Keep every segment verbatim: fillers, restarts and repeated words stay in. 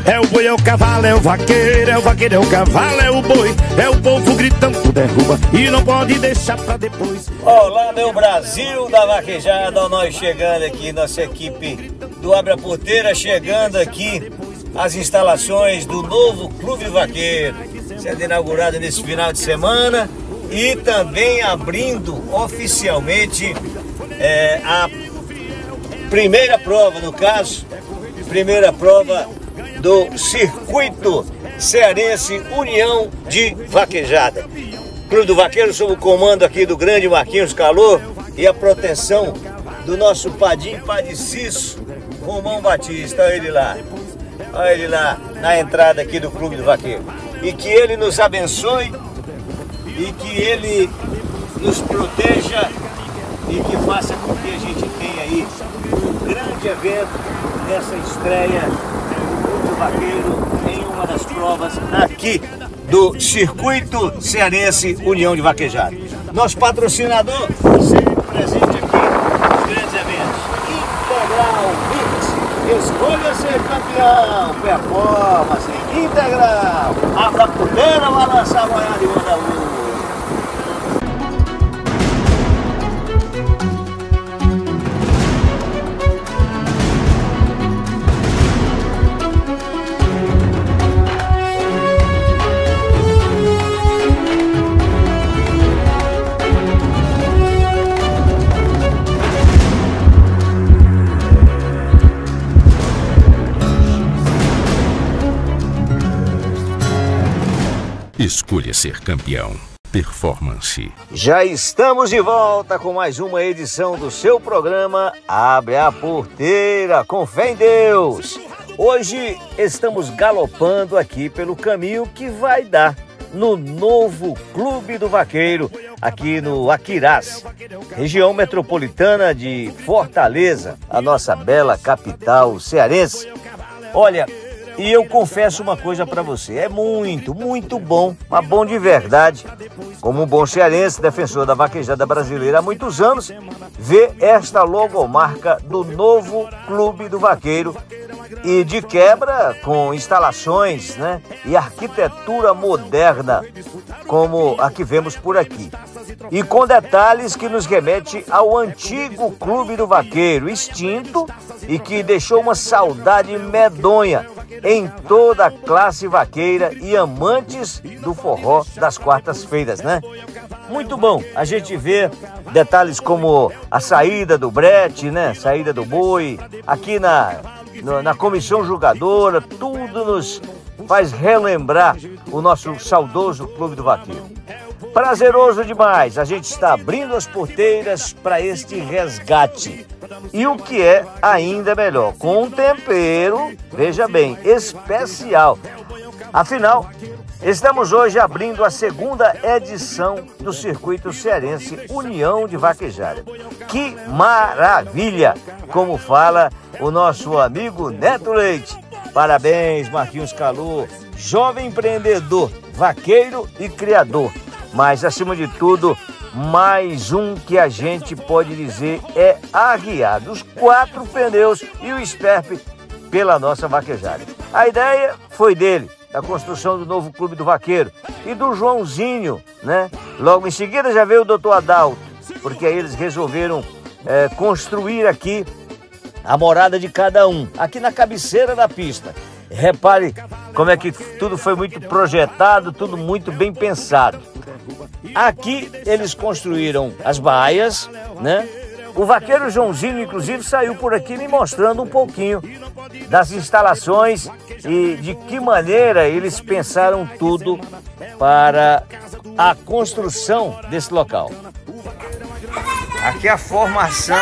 É o boi, é o cavalo, é o vaqueiro, é o vaqueiro, é o cavalo, é o boi. É o povo gritando, derruba e não pode deixar pra depois. Olá, meu Brasil da vaquejada, nós chegando aqui, nossa equipe do Abre a Porteira chegando aqui às instalações do novo Clube do Vaqueiro, sendo inaugurado nesse final de semana e também abrindo oficialmente é, a primeira prova, no caso, primeira prova do Circuito Cearense União de Vaquejada. Clube do Vaqueiro sob o comando aqui do grande Marquinhos Calor e a proteção do nosso Padim Padiciço, Romão Batista. Olha ele lá, olha ele lá na entrada aqui do Clube do Vaqueiro. E que ele nos abençoe e que ele nos proteja e que faça com que a gente tenha aí um grande evento nessa estreia do Clube do Vaqueiro em uma das provas aqui do Circuito Cearense União de Vaquejada. Nosso patrocinador sempre presente aqui nos grandes eventos. Integral Mix, escolha ser campeão, performance integral. Abra a porteira, balança a boiada e manda luz. Escolha ser campeão. Performance. Já estamos de volta com mais uma edição do seu programa Abre a Porteira, com fé em Deus. Hoje estamos galopando aqui pelo caminho que vai dar no novo Clube do Vaqueiro, aqui no Aquirás, região metropolitana de Fortaleza, a nossa bela capital cearense. Olha, e eu confesso uma coisa pra você, é muito, muito bom, mas bom de verdade, como um bom cearense, defensor da vaquejada brasileira há muitos anos, ver esta logomarca do novo Clube do Vaqueiro e de quebra com instalações, né, e arquitetura moderna, como a que vemos por aqui. E com detalhes que nos remete ao antigo Clube do Vaqueiro, extinto e que deixou uma saudade medonha em toda a classe vaqueira e amantes do forró das quartas-feiras, né? Muito bom a gente ver detalhes como a saída do brete, né? Saída do boi, aqui na, na, na comissão julgadora, tudo nos faz relembrar o nosso saudoso Clube do Vaqueiro. Prazeroso demais, a gente está abrindo as porteiras para este resgate. E o que é ainda melhor, com um tempero, veja bem, especial. Afinal, estamos hoje abrindo a segunda edição do Circuito Cearense União de Vaquejada. Que maravilha, como fala o nosso amigo Neto Leite. Parabéns, Marquinhos Calor, jovem empreendedor, vaqueiro e criador. Mas, acima de tudo, mais um que a gente pode dizer é arriado. Os quatro pneus e o esperpe pela nossa vaquejada. A ideia foi dele, da construção do novo Clube do Vaqueiro e do Joãozinho, né? Logo em seguida já veio o doutor Adalto, porque aí eles resolveram é, construir aqui a morada de cada um, aqui na cabeceira da pista. Repare como é que tudo foi muito projetado, tudo muito bem pensado. Aqui eles construíram as baias, né? O vaqueiro Joãozinho, inclusive, saiu por aqui me mostrando um pouquinho das instalações e de que maneira eles pensaram tudo para a construção desse local. Aqui a formação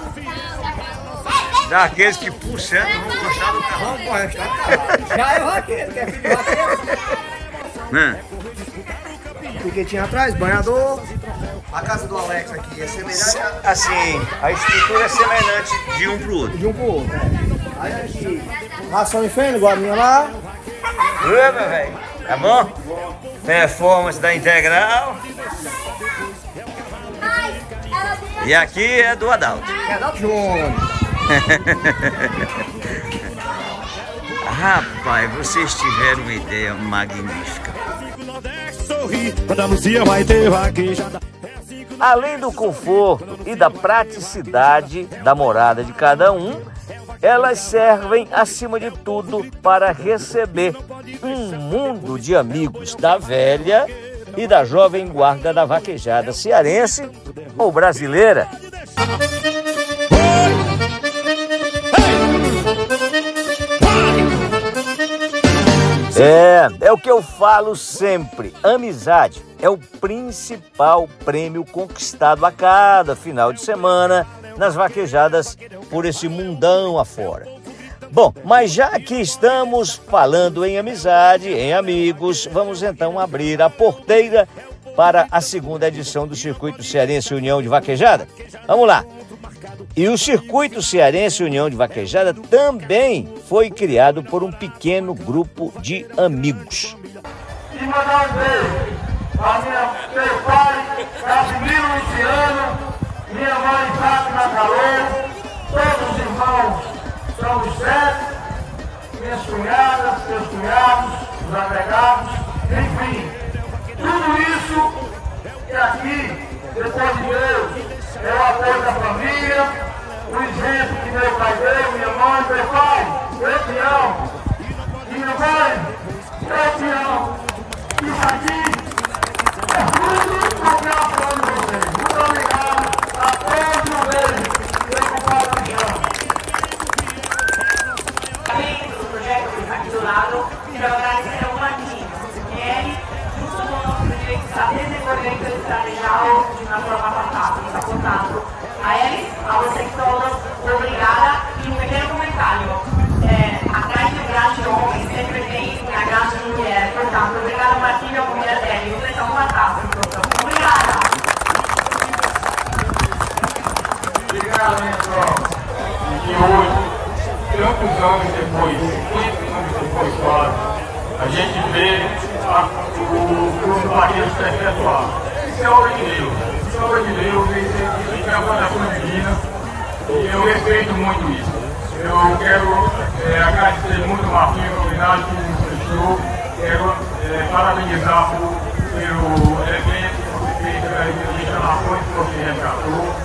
daqueles que por certo vão gostar do carro. Já é vaqueiro, quer filho de vaqueiro? Hum. Piquetinho atrás, banhador. A casa do Alex aqui é semelhante a... Assim, a estrutura é semelhante de um pro outro. De um pro outro. Aí aqui, ração e feno, igual a minha lá. Oi, meu velho. Tá bom? Performance da Integral. E aqui é do Adalto. É Adalto Júnior. Rapaz, vocês tiveram uma ideia magnífica. Além do conforto e da praticidade da morada de cada um, elas servem, acima de tudo, para receber um mundo de amigos da velha e da jovem guarda da vaquejada cearense ou brasileira. É, é o que eu falo sempre. Amizade é o principal prêmio conquistado a cada final de semana nas vaquejadas por esse mundão afora. Bom, mas já que estamos falando em amizade, em amigos, vamos então abrir a porteira para a segunda edição do Circuito Cearense União de Vaquejada. Vamos lá! E o Circuito Cearense União de Vaquejada também foi criado por um pequeno grupo de amigos. E mandar um beijo para meu pai, Casimiro Luciano, minha mãe, Fátima Calor, todos os irmãos São José, minhas cunhadas, meus cunhados, os agregados, enfim, tudo isso que aqui, depois de Deus, é o apoio da família, o exemplo que meu pai deu, minha mãe, meu pai, eu te amo. E minha mãe, eu te amo. Isso aqui é tudo porque eu apoio vocês. Muito obrigado a todos eles. Meu compadre Paixão. Além do projeto aqui do lado, quero agradecer ao Marquinhos, que ele, junto com o nosso prefeito, está desenvolvendo esse planejado na forma passada, está contado. A eles, a vocês todos, obrigada. E um pequeno comentário. É, atrás de grande homem sempre tem a grande mulher. Portanto, obrigada, Martinho, a mulher dele. Vocês são fantásticos. Obrigada. Obrigado, minha tropa. E hoje, tantos anos depois, cinquenta anos depois, quase, a gente vê a, o, o vaqueiro se perpetuar. Isso é obra de Deus. Isso é obra de Deus. Isso é a vocação divina. E eu respeito muito isso. Eu quero é, agradecer muito ao Marquinhos pela oportunidade que nos prestou. Quero é, parabenizar por, pelo evento que você fez, pelas instalações que você resgatou.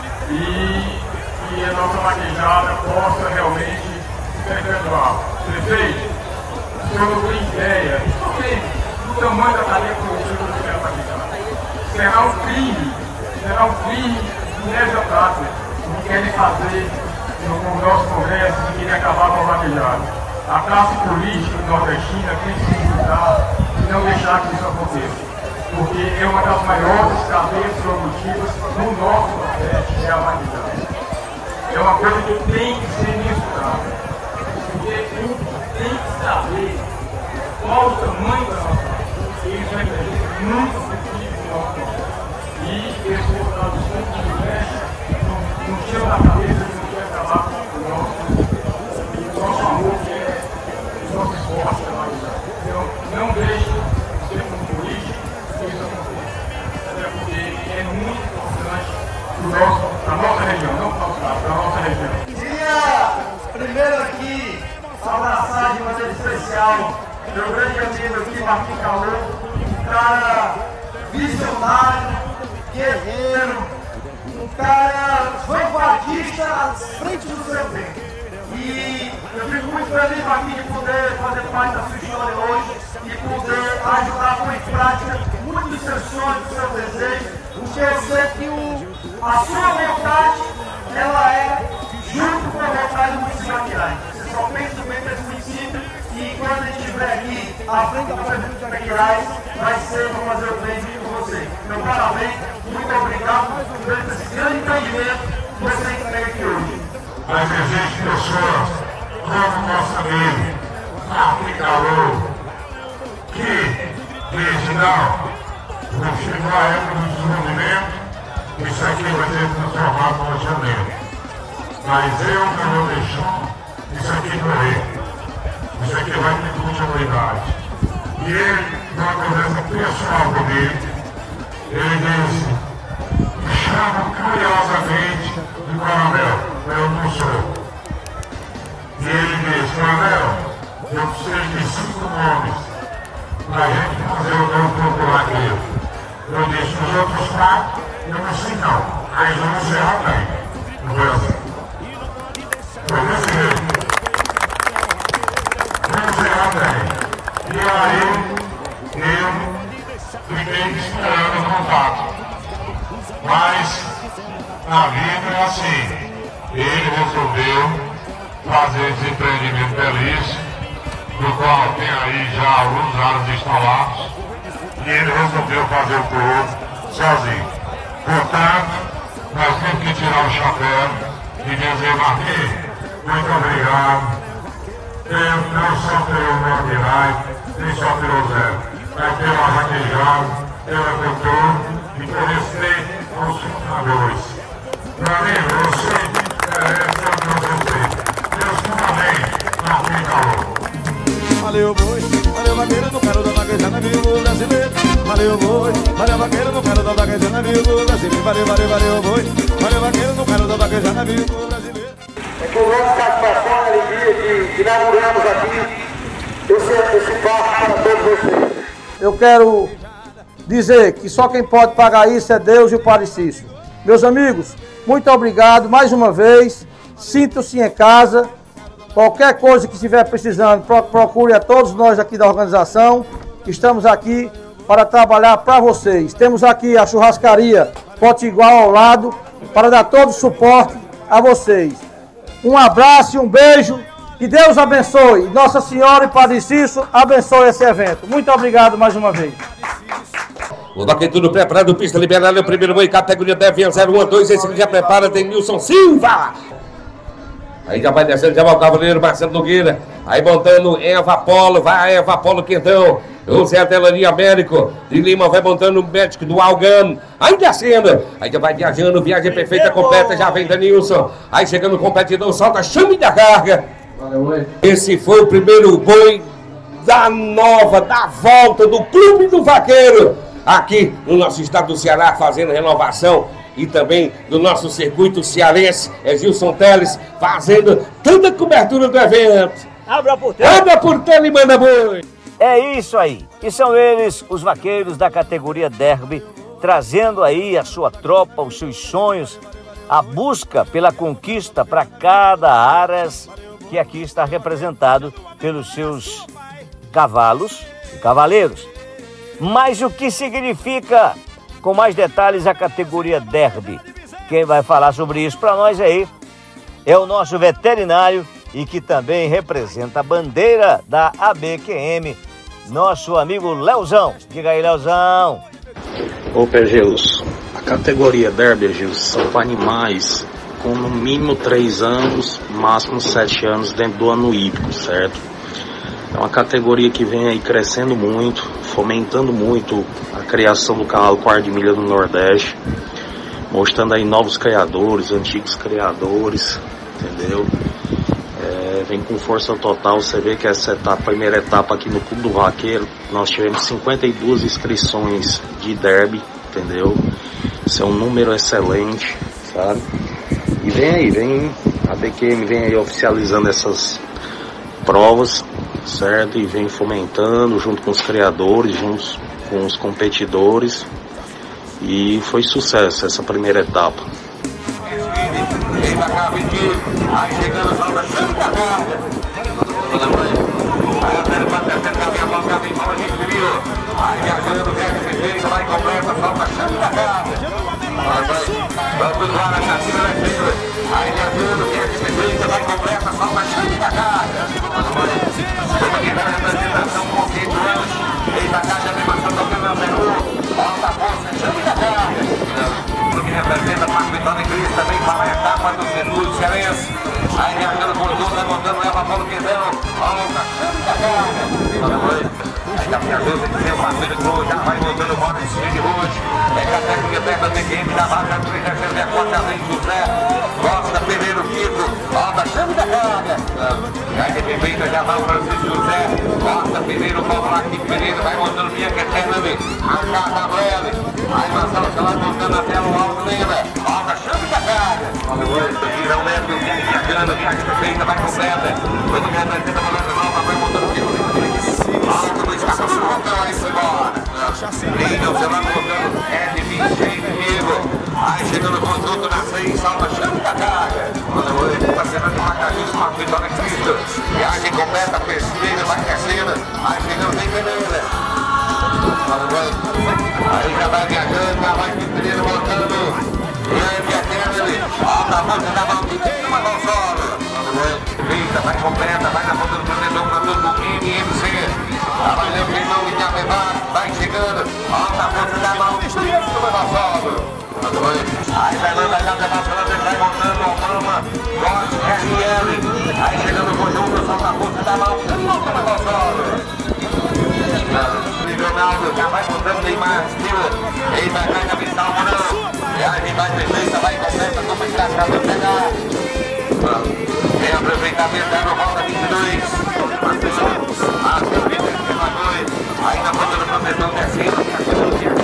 E que a nossa vaquejada possa realmente se perpetuar. Prefeito, o senhor não tem ideia do tamanho da tarefa que você quer vaquejada. Será um crime, será um crime nessa prática que querem fazer no, no nosso congresso, que querem acabar com a vaquejada. A classe política nordestina tem que se juntar e não deixar que isso aconteça. Porque é uma das maiores cadeias produtivas no nosso Nordeste, é a vaquejada. É uma coisa que tem que ser mensurada. Porque tem que saber qual o tamanho da nossa vaquejada. Isso representa muito sentido no nosso Nordeste. E esse resultado do centro do Nordeste não tira da cabeça que não quer acabar com o nosso, o nosso amor, que é o nosso esforço pela vaquejada. Então, não deixe de ser um político que isso aconteça. Até porque é muito importante para a nossa região, não para o estado, para a nossa região. Queria primeiro aqui abraçar de maneira especial meu grande amigo aqui, Marquinhos Calor, um cara visionário, guerreiro, um cara vanguardista à frente do seu tempo. E eu fico muito feliz aqui de poder fazer parte da sua história hoje e poder ajudar a pôr em prática muitos dos seus sonhos, dos seus desejos, porque eu sei que o, a sua vontade, ela é junto com a vontade do município Aquiraz. Você só pensa no bem desse município e quando a gente estiver aqui à frente da prefeitura de Aquiraz, vai ser para fazer o bem com você. Então, parabéns, muito obrigado por esse grande empreendimento que você entrega aqui hoje. Mas existem pessoas como nosso amigo Marquinhos Calor, que dizem, não, vou chegar a época do desenvolvimento, isso aqui vai ser transformado no Rio de Janeiro. Mas eu não vou deixar isso aqui morrer. Isso aqui vai ter continuidade. E ele, numa conversa pessoal comigo, ele disse, me chama carinhosamente de coronel. Eu não sou. E ele disse, coronel, eu preciso de cinco nomes para a gente fazer o novo corporateiro. Eu disse os outros quatro, eu não sei não. Aí vamos encerrar bem. Não foi assim? Foi desse jeito. Vamos encerrar bem. E aí, eu fiquei esperando o contato. Mas a vida é assim. Ele resolveu fazer esse empreendimento belíssimo, do qual tem aí já alguns anos instalados, e ele resolveu fazer o clube sozinho. Portanto, nós temos que tirar o chapéu e dizer, Marquinhos, muito obrigado. Eu não só pelo Norte, nem só pelo Zé, mas pelo arraquejado, pela cultura e por respeito aos fundadores. Meu amigo, você merece o meu respeito. Deus te parabéns, Marquinhos Calou. Valeu, boi, valeu, vaqueiro, não quero dar vaquejada, viu, brasileiro. Valeu, boi, valeu, vaqueiro, não quero dar vaquejada, viu, brasileiro. Valeu, valeu, valeu, boi, valeu, vaqueiro, não quero dar vaquejada, viu, brasileiro. É com grande satisfação e alegria que, que inauguramos aqui esse, esse parque para todos vocês. Eu quero dizer que só quem pode pagar isso é Deus e o Padre Cícero. Meus amigos, muito obrigado mais uma vez. Sintam-se em casa. Qualquer coisa que estiver precisando, procure a todos nós aqui da organização. Estamos aqui para trabalhar para vocês. Temos aqui a churrascaria Potiguar ao lado para dar todo o suporte a vocês. Um abraço e um beijo. Que Deus abençoe. Nossa Senhora e Padre Cícero abençoe esse evento. Muito obrigado mais uma vez. O vaqueiro tudo preparado, pista liberada, o primeiro boi, categoria dez, zero um dois, esse que já prepara, tem Nilson Silva. Aí já vai descendo, já vai o cavaleiro Marcelo Nogueira. Aí montando Eva Polo, vai Eva Polo Quintão. O Zé Delani Américo de Lima vai montando o médico do Algan. Aí descendo, aí já vai viajando, viagem perfeita, completa, já vem Danilson. Aí chegando o competidor, solta, chame da carga. Esse foi o primeiro boi da nova, da volta do Clube do Vaqueiro. Aqui no nosso estado do Ceará, fazendo renovação. E também do nosso circuito cearense, é Gilson Teles, fazendo toda a cobertura do evento. Abra a porteira. Abra a porteira e manda boi. É isso aí. E são eles, os vaqueiros da categoria Derby, trazendo aí a sua tropa, os seus sonhos, a busca pela conquista para cada Aras, que aqui está representado pelos seus cavalos e cavaleiros. Mas o que significa, com mais detalhes, a categoria Derby? Quem vai falar sobre isso para nós aí é o nosso veterinário e que também representa a bandeira da A B Q M, nosso amigo Leozão. Diga aí, Leozão. Ô, Pergeus, a categoria Derby, Gilson, são para animais com no mínimo três anos, máximo sete anos dentro do ano hípico, certo? É uma categoria que vem aí crescendo muito, fomentando muito a criação do cavalo quarto de milha no Nordeste, mostrando aí novos criadores, antigos criadores, entendeu? É, vem com força total. Você vê que essa etapa, primeira etapa aqui no Clube do Vaqueiro, nós tivemos cinquenta e duas inscrições de derby, entendeu? Isso é um número excelente, sabe? E vem aí, vem a B Q M vem aí oficializando essas provas, certo? E vem fomentando junto com os criadores, junto com os competidores. E foi sucesso essa primeira etapa. Vem pra cá, Vitinho. Aí chegando, solta, chama da carga. Aí a terra pra terceira caminha, a bola vem para a gente, viu? Aí viajando, vem a fecheira, vai completa, solta, chama da carga. Vamos lá na chacina da frente. Aí viajando, vem a fecheira, vai completa, solta, chama da carga. Vamos aqui na representação com o quinto anos. Vem pra cá, já vem passando o Fernando Peru. Alta força, chama da carga. O que representa Marco Vitória Cristo também para a etapa do circuito cearense. Aí viajando por tudo, vai montando Eva Paulo Quintão. Alta, chama da carga. Aí já viajando, tem que ser o parceiro de hoje. Já vai montando o modo de de hoje. É que a técnica perto da T Q M da Barra do Rio de Janeiro, Forte Além José. Costa, Pereiro, Quito. Alta, chama da carga. Aí de feita já vai o Francisco José. Costa, Pereiro, Paulo aqui, Pereiro. Vai montando Bianca Eterna ali. A carga breve. Aí Marcelo Celar montando até o alto ainda. Alta, chama da carga. Tira o Neto, viajando, viagem feita, vai completa. Todo mundo vai tentando a nova, vai montando Linha, você vai colocando é de Vicente Diego. Aí chegando o conjunto na seis, salva chama da carga. Manda o oito, tá sendo devagarzinho, uma vitória em Cristo. Viagem completa, pesquisa, vai crescendo. Aí chegando bem Pereira. Aí já vai viajando, já vai Pereira voltando. Grande a Kennedy, alta a ponta da mão, uma mão solo. Eita, vai completa, vai na ponta do protetor para todo o M M C. Trabalhando em nome de Abebá, vai chegando, alta a ponta da mão, uma mão solo. Aí Fernanda já vai passando, vai montando o Obama, Jorge R L. Aí chegando o conjunto, solta a ponta da mão, uma mão solo. Leonardo já vai montando Neymar, ele vai cair na Vital Morão. E aí vai perfeita, vai completa, toma em casa, vai pegar. Tem aproveitamento da volta vinte e dois. Aí na ponta do protetor descendo.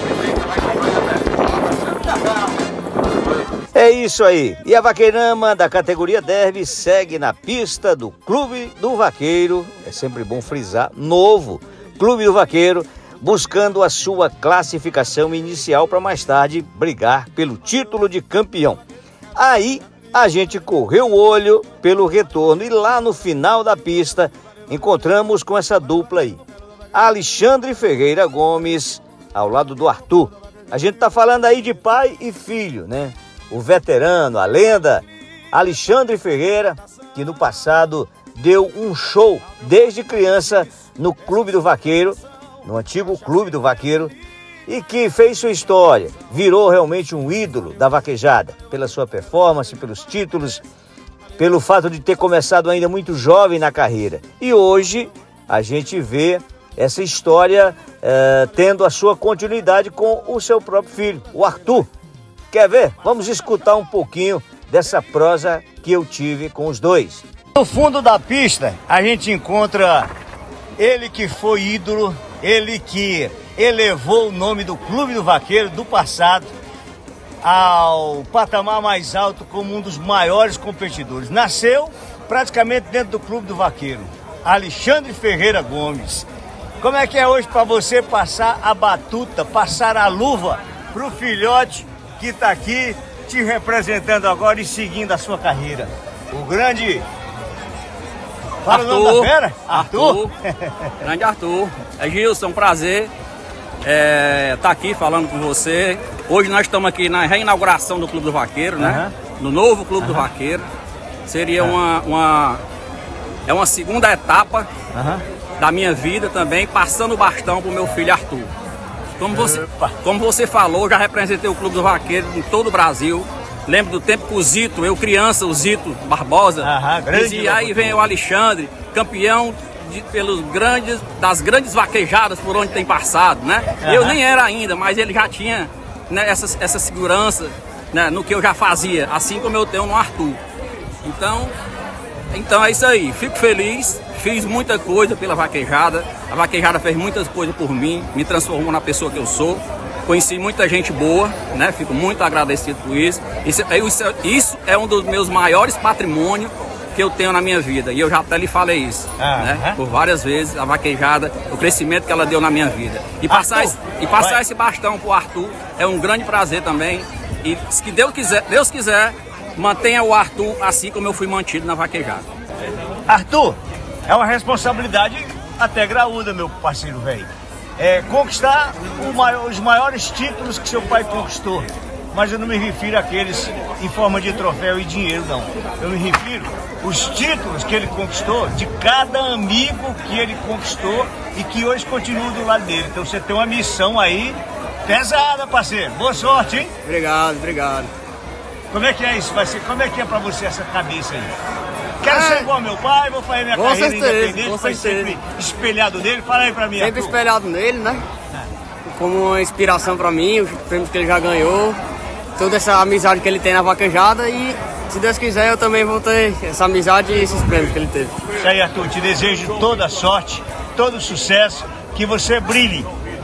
É isso aí. E a Vaqueirama da categoria Derby segue na pista do Clube do Vaqueiro. É sempre bom frisar, novo Clube do Vaqueiro, buscando a sua classificação inicial para mais tarde brigar pelo título de campeão. Aí a gente correu o olho pelo retorno e lá no final da pista encontramos com essa dupla aí. Alexandre Ferreira Gomes ao lado do Arthur. A gente tá falando aí de pai e filho, né? O veterano, a lenda Alexandre Ferreira, que no passado deu um show desde criança no Clube do Vaqueiro, no antigo Clube do Vaqueiro, e que fez sua história, virou realmente um ídolo da vaquejada, pela sua performance, pelos títulos, pelo fato de ter começado ainda muito jovem na carreira. E hoje a gente vê essa história eh, tendo a sua continuidade com o seu próprio filho, o Arthur. Quer ver? Vamos escutar um pouquinho dessa prosa que eu tive com os dois. No fundo da pista a gente encontra ele que foi ídolo, ele que elevou o nome do Clube do Vaqueiro do passado ao patamar mais alto como um dos maiores competidores. Nasceu praticamente dentro do Clube do Vaqueiro, Alexandre Ferreira Gomes. Como é que é hoje para você passar a batuta, passar a luva para o filhote que está aqui te representando agora e seguindo a sua carreira? O grande... Fala Arthur, o nome da fera? Arthur. Grande Arthur. É Gilson, um prazer estar é, tá aqui falando com você. Hoje nós estamos aqui na reinauguração do Clube do Vaqueiro, né? Uhum. No novo Clube uhum. do Vaqueiro. Seria uhum. uma, uma, é uma segunda etapa uhum. da minha vida também, passando o bastão para o meu filho Arthur. Como você, como você falou, já representei o Clube do Vaqueiro em todo o Brasil. Lembro do tempo que o Zito, eu criança, o Zito Barbosa, Aham, dizia, aí vem o Alexandre, campeão de, pelos grandes, das grandes vaquejadas por onde tem passado, né? Aham. Eu nem era ainda, mas ele já tinha, né, essa, essa segurança, né, no que eu já fazia, assim como eu tenho no Arthur. Então, então é isso aí, fico feliz, fiz muita coisa pela vaquejada, a vaquejada fez muitas coisas por mim, me transformou na pessoa que eu sou. Conheci muita gente boa, né? Fico muito agradecido por isso. Isso, isso, isso é um dos meus maiores patrimônios que eu tenho na minha vida. E eu já até lhe falei isso, ah, né? Uh-huh. Por várias vezes, a vaquejada, o crescimento que ela deu na minha vida. E passar, esse, e passar esse bastão pro Arthur é um grande prazer também. E se que Deus quiser, Deus quiser, mantenha o Arthur assim como eu fui mantido na vaquejada. Arthur, é uma responsabilidade até graúda, meu parceiro velho. É, conquistar o maior, os maiores títulos que seu pai conquistou. Mas eu não me refiro àqueles em forma de troféu e dinheiro, não. Eu me refiro os títulos que ele conquistou, de cada amigo que ele conquistou e que hoje continua do lado dele. Então você tem uma missão aí pesada, parceiro. Boa sorte, hein? Obrigado, obrigado. Como é que é isso? Vai ser, como é que é pra você essa cabeça aí? Quero ser igual ao meu pai, vou fazer minha com carreira certeza, independente, com foi certeza. sempre espelhado nele. Fala aí pra mim, Sempre Arthur. espelhado nele, né? Como uma inspiração pra mim, os prêmios que ele já ganhou, toda essa amizade que ele tem na vaquejada e, se Deus quiser, eu também vou ter essa amizade e esses prêmios que ele teve. Isso aí, Arthur, te desejo toda a sorte, todo o sucesso, que você brilhe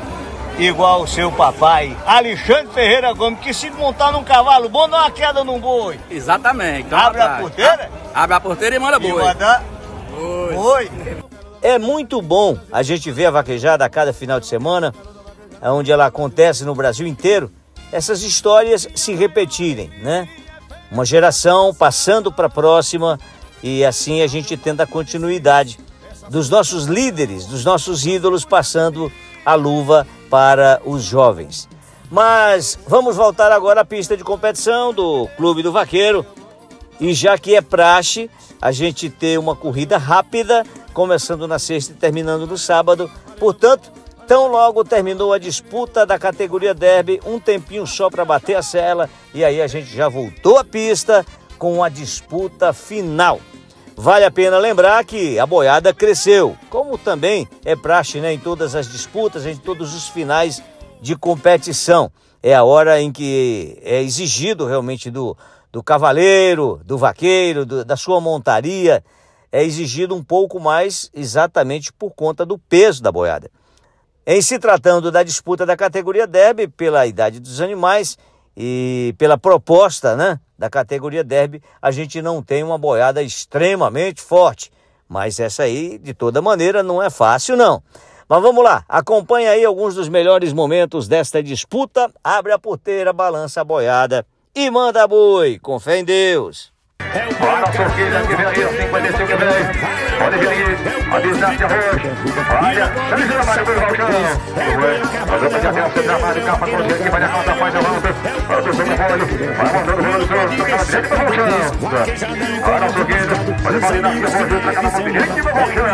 igual o seu papai, Alexandre Ferreira Gomes, que se montar num cavalo bom, dá uma queda num boi. Exatamente. Então abre a porteira? Abre a porteira e manda boi. E manda boi. É muito bom a gente ver a vaquejada a cada final de semana, onde ela acontece no Brasil inteiro, essas histórias se repetirem, né? Uma geração passando para a próxima e assim a gente tenta a continuidade dos nossos líderes, dos nossos ídolos, passando a luva para os jovens. Mas vamos voltar agora à pista de competição do Clube do Vaqueiro. E já que é praxe a gente ter uma corrida rápida, começando na sexta e terminando no sábado. Portanto, tão logo terminou a disputa da categoria Derby, um tempinho só para bater a sela, e aí a gente já voltou à pista com a disputa final. Vale a pena lembrar que a boiada cresceu, como também é praxe, né, em todas as disputas, em todos os finais de competição. É a hora em que é exigido realmente do, do cavaleiro, do vaqueiro, do, da sua montaria, é exigido um pouco mais exatamente por conta do peso da boiada. Em se tratando da disputa da categoria Derby, pela idade dos animais e pela proposta, né, da categoria Derby, a gente não tem uma boiada extremamente forte. Mas essa aí, de toda maneira, não é fácil, não. Mas vamos lá, acompanha aí alguns dos melhores momentos desta disputa. Abre a porteira, balança a boiada e manda boi, com fé em Deus. Olha a torquilha que vem aí, cinquenta e cinco que vem. Pode vir aí, a distância roxa. Olha, ele gira mais o balcão. A dama de até o trabalho, capa com gente que vai na conta, faz a volta. Olha o terceiro bolo, vai montando o bolo, tocando direito para o balcão. Olha a torquilha, pode imaginar que eu vou junto na casa direito para o balcão.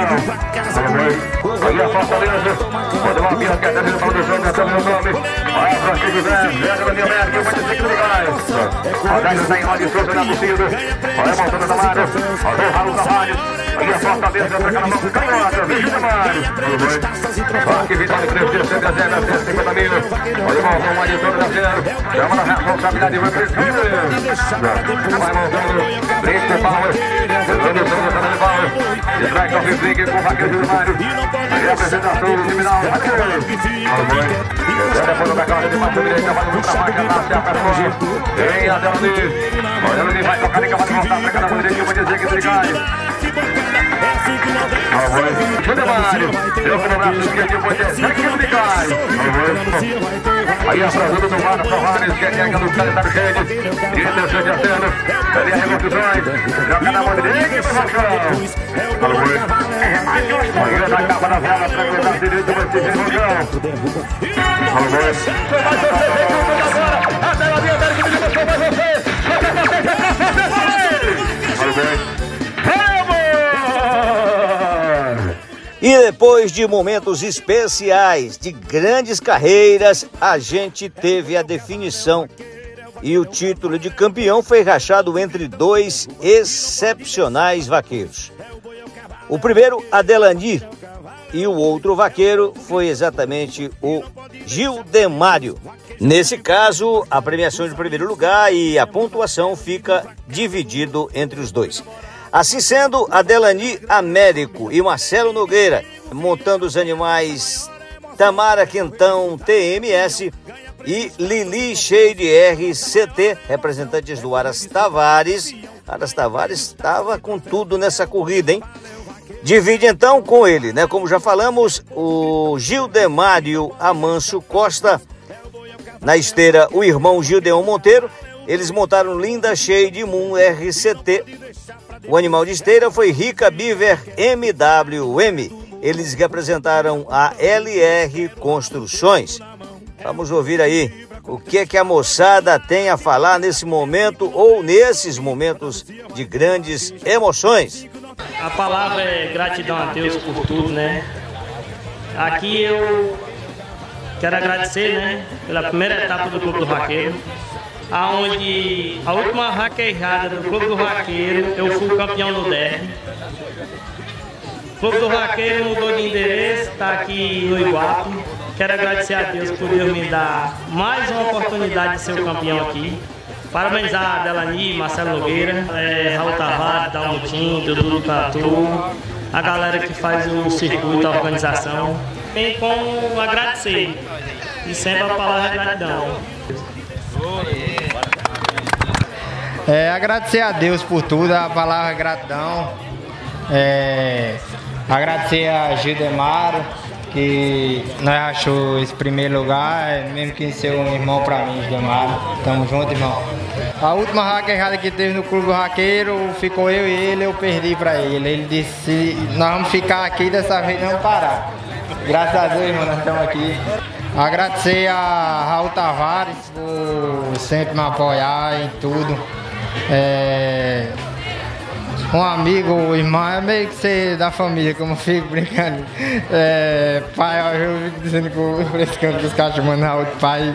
Aí a fortaleza, pode uma pia que é dentro do produção, cantando meu nome. Vai a Francisco Zé, Zé da minha merda, que eu vou dizer que não vai. A Daisa está em lá de Souza na torcida. Olha montando na Mário, olha o ralo da Mário. Aí a fortaleza para cada mão, canhota, veja da Mário. Parque Vitória três, cento a zero, cento e cinquenta mil. Olha o balcão, uma editora da zero. Chama na responsabilidade, vai crescendo. Vai montando, três com Power. Redução da Santa de Power. E traz ao Fifique com o vaqueiro de Mário. Aí a apresentação do criminal, vaqueiro. Depois da casa de maçã direita, vai no trabalho, nasce a pessoa. Vem a Delani. Olha, ele vai tocar em cavalo, voltar para cada mão direitinho, vai dizer que ele cai. Chega Mário, deu para o braço esquerdo, foi dizer que ele cai. Aí a frazada do Mano Tavares, que é quem é do cara da Mercedes. E ele deixou de aceno, ali a reconstruções, joga na mão direita para o balcão. Aí ele dá a capa da vela para aguentar o direito, vai se ver no chão. Vai torcer bem com tudo agora, até a linha dele que me deixou mais você. E depois de momentos especiais, de grandes carreiras, a gente teve a definição. E o título de campeão foi rachado entre dois excepcionais vaqueiros. O primeiro, Adelani, e o outro vaqueiro foi exatamente o Gildemário. Nesse caso, a premiação de primeiro lugar e a pontuação fica dividido entre os dois. Assim sendo, Adelani Américo e Marcelo Nogueira, montando os animais Tamara Quintão T M S e Lili Shade R C T, representantes do Aras Tavares. Aras Tavares estava com tudo nessa corrida, hein? Divide então com ele, né? Como já falamos, o Gildemário Amancio Costa. Na esteira, o irmão Gildeon Monteiro. Eles montaram Linda Shade Moon R C T. O animal de esteira foi Rica Beaver M W M. Eles representaram a L R Construções. Vamos ouvir aí o que é que a moçada tem a falar nesse momento ou nesses momentos de grandes emoções. A palavra é gratidão a Deus por tudo, né? Aqui eu quero agradecer, né, pela primeira etapa do Clube do Vaqueiro, aonde a última vaqueirada do Clube do Vaqueiro eu fui campeão do Derby. O Clube do Vaqueiro mudou de endereço, está aqui no Iguape. Quero agradecer a Deus por Deus me dar mais uma oportunidade de ser o campeão aqui. Parabenizar a Adelani, Marcelo Nogueira, é, Raul Tavares, Dalmutim, Dudu Tatu, a galera que faz o circuito, a organização. Tem como agradecer e sempre a palavra é gratidão. É, agradecer a Deus por tudo, a palavra gratidão. É, agradecer a Gildemário, que nós achou esse primeiro lugar, mesmo que ser um irmão pra mim, Gamara. Tamo junto, irmão. A última vaquejada que teve no Clube do Vaqueiro, ficou eu e ele, eu perdi pra ele. Ele disse, nós vamos ficar aqui, dessa vez não vamos parar. Graças a Deus, irmão, nós estamos aqui. Agradecer a Raul Tavares por sempre me apoiar em tudo. É... Um amigo, irmão, é meio que ser da família, como eu fico brincando. É... Pai, eu fico dizendo que eu frescando com os cachorros, mano, Raul, pai.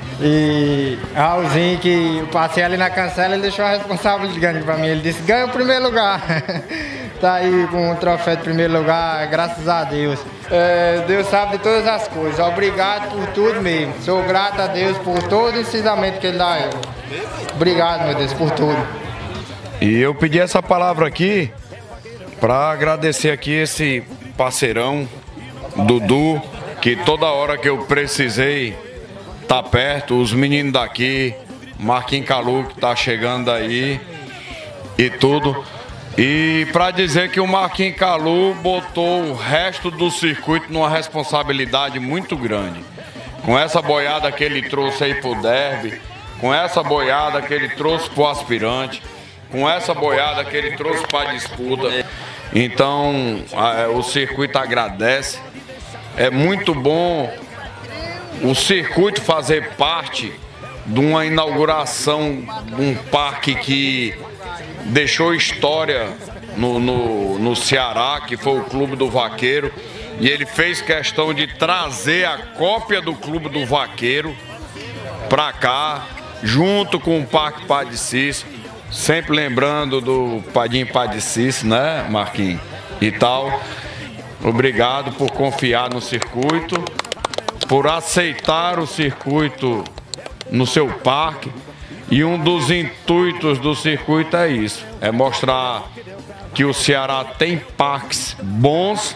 E Raulzinho, que eu passei ali na cancela, ele deixou a responsabilidade pra mim. Ele disse, ganha o primeiro lugar. Tá aí com o troféu de primeiro lugar, graças a Deus. É, Deus sabe de todas as coisas. Obrigado por tudo mesmo. Sou grato a Deus por todo o ensinamento que Ele dá a eu. Obrigado, meu Deus, por tudo. E eu pedi essa palavra aqui para agradecer aqui esse parceirão, Dudu, que toda hora que eu precisei tá perto, os meninos daqui, Marquinhos Calu que tá chegando aí e tudo. E para dizer que o Marquinhos Calu botou o resto do circuito numa responsabilidade muito grande. Com essa boiada que ele trouxe aí pro derby, com essa boiada que ele trouxe pro aspirante, com essa boiada que ele trouxe para disputa. Então a, o circuito agradece. É muito bom o circuito fazer parte de uma inauguração de um parque que deixou história no, no, no Ceará, que foi o Clube do Vaqueiro, e ele fez questão de trazer a cópia do Clube do Vaqueiro para cá, junto com o Parque Padre Cícero, sempre lembrando do Padinho Padre Cícero, né, Marquinhos, e tal. Obrigado por confiar no circuito, por aceitar o circuito no seu parque. E um dos intuitos do circuito é isso, é mostrar que o Ceará tem parques bons,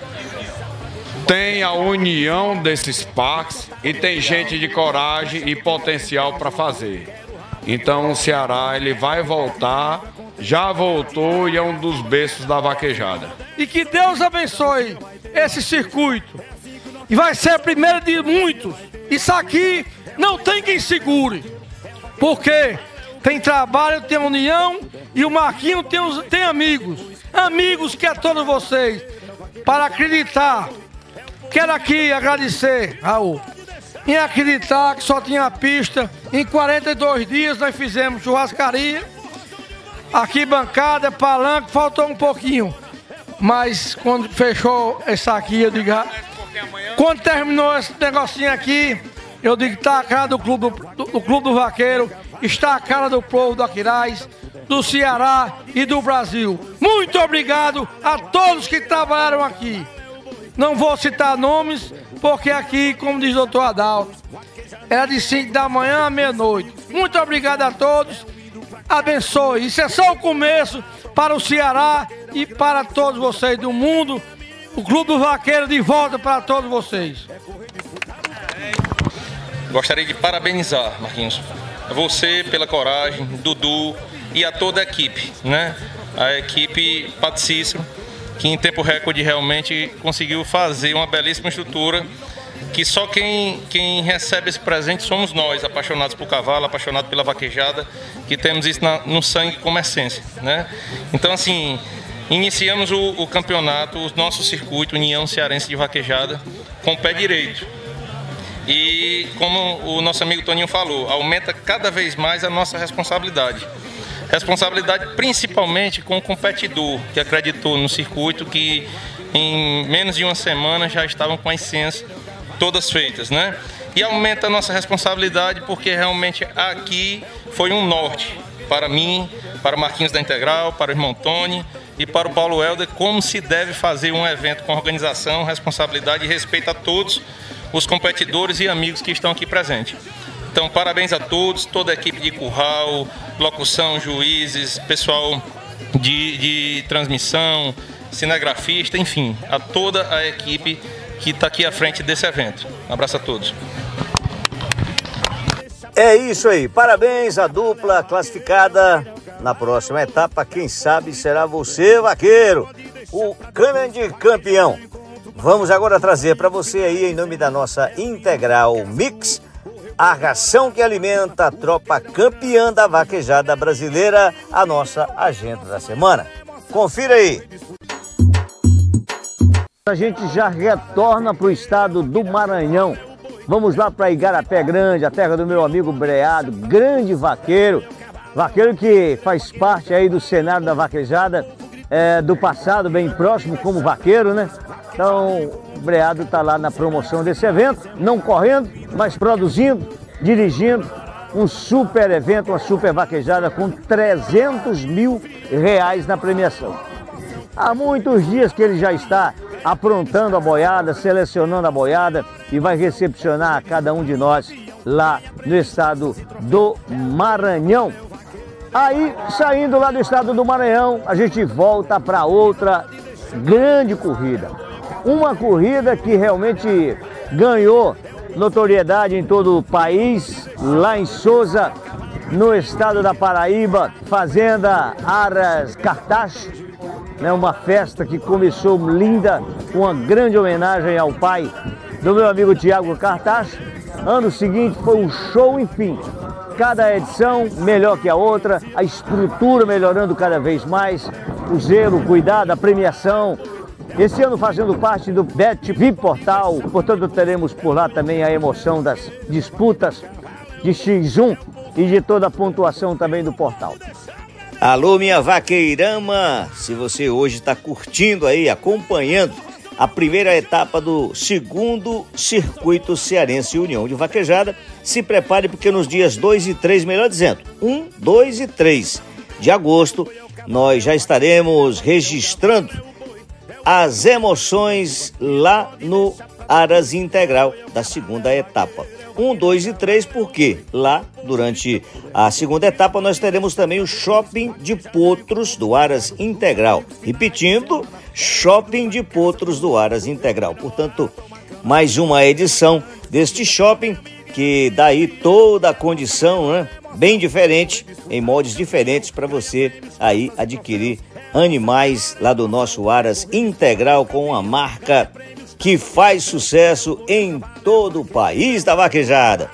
tem a união desses parques e tem gente de coragem e potencial para fazer. Então o Ceará ele vai voltar, já voltou e é um dos berços da vaquejada. E que Deus abençoe esse circuito. E vai ser a primeira de muitos. Isso aqui não tem quem segure. Porque tem trabalho, tem união e o Marquinhos tem, os, tem amigos. Amigos que é todos vocês. Para acreditar. Quero aqui agradecer, Raul. Em acreditar que só tinha pista. Em quarenta e dois dias nós fizemos churrascaria. Aqui bancada, palanque, faltou um pouquinho. Mas quando fechou essa aqui, eu digo... Quando terminou esse negocinho aqui... Eu digo que está a cara do Clube do, do Clube do Vaqueiro, está a cara do povo do Aquiraz, do Ceará e do Brasil. Muito obrigado a todos que trabalharam aqui. Não vou citar nomes, porque aqui, como diz o doutor Adalto, era de cinco da manhã à meia-noite. Muito obrigado a todos. Abençoe. Isso é só o começo para o Ceará e para todos vocês do mundo. O Clube do Vaqueiro de volta para todos vocês. Gostaria de parabenizar, Marquinhos, você pela coragem, Dudu e a toda a equipe, né? A equipe Padre Cícero, que em tempo recorde realmente conseguiu fazer uma belíssima estrutura, que só quem, quem recebe esse presente somos nós, apaixonados por cavalo, apaixonados pela vaquejada, que temos isso na, no sangue como essência, né? Então, assim, iniciamos o, o campeonato, o nosso circuito União Cearense de Vaquejada, com o pé direito. E como o nosso amigo Toninho falou, aumenta cada vez mais a nossa responsabilidade. Responsabilidade principalmente com o competidor, que acreditou no circuito, que em menos de uma semana já estavam com as senhas todas feitas, né? E aumenta a nossa responsabilidade porque realmente aqui foi um norte para mim, para o Marquinhos da Integral, para o irmão Tony e para o Paulo Helder, como se deve fazer um evento com organização, responsabilidade e respeito a todos os competidores e amigos que estão aqui presentes. Então, parabéns a todos, toda a equipe de curral, locução, juízes, pessoal de, de transmissão, cinegrafista, enfim, a toda a equipe que está aqui à frente desse evento. Um abraço a todos. É isso aí, parabéns à dupla classificada na próxima etapa. Quem sabe será você, vaqueiro, o grande campeão. Vamos agora trazer para você aí, em nome da nossa Integral Mix, a ração que alimenta a tropa campeã da vaquejada brasileira, a nossa agenda da semana. Confira aí. A gente já retorna para o estado do Maranhão. Vamos lá para Igarapé Grande, a terra do meu amigo Breado, grande vaqueiro. Vaqueiro que faz parte aí do cenário da vaquejada, é, do passado bem próximo como vaqueiro, né? Então, o Breado está lá na promoção desse evento, não correndo, mas produzindo, dirigindo um super evento, uma super vaquejada com trezentos mil reais na premiação. Há muitos dias que ele já está aprontando a boiada, selecionando a boiada e vai recepcionar cada um de nós lá no estado do Maranhão. Aí, saindo lá do estado do Maranhão, a gente volta para outra grande corrida. Uma corrida que realmente ganhou notoriedade em todo o país, lá em Souza, no estado da Paraíba, Fazenda Aras Cartacho, né, uma festa que começou linda, com uma grande homenagem ao pai do meu amigo Tiago Cartacho. Ano seguinte foi um show, enfim, cada edição melhor que a outra, a estrutura melhorando cada vez mais, o zelo, o cuidado, a premiação. Esse ano fazendo parte do Bet V I P Portal, portanto teremos por lá também a emoção das disputas de X um e de toda a pontuação também do portal. Alô, minha vaqueirama! Se você hoje está curtindo aí, acompanhando a primeira etapa do segundo Circuito Cearense União de Vaquejada, se prepare porque nos dias dois e três, melhor dizendo, um, dois e três de agosto, nós já estaremos registrando as emoções lá no Aras Integral da segunda etapa. um, dois e três, porque lá, durante a segunda etapa, nós teremos também o Shopping de Potros do Aras Integral. Repetindo, Shopping de Potros do Aras Integral. Portanto, mais uma edição deste shopping que dá aí toda a condição, né, bem diferente, em moldes diferentes para você aí adquirir animais lá do nosso Aras Integral com uma marca que faz sucesso em todo o país da vaquejada.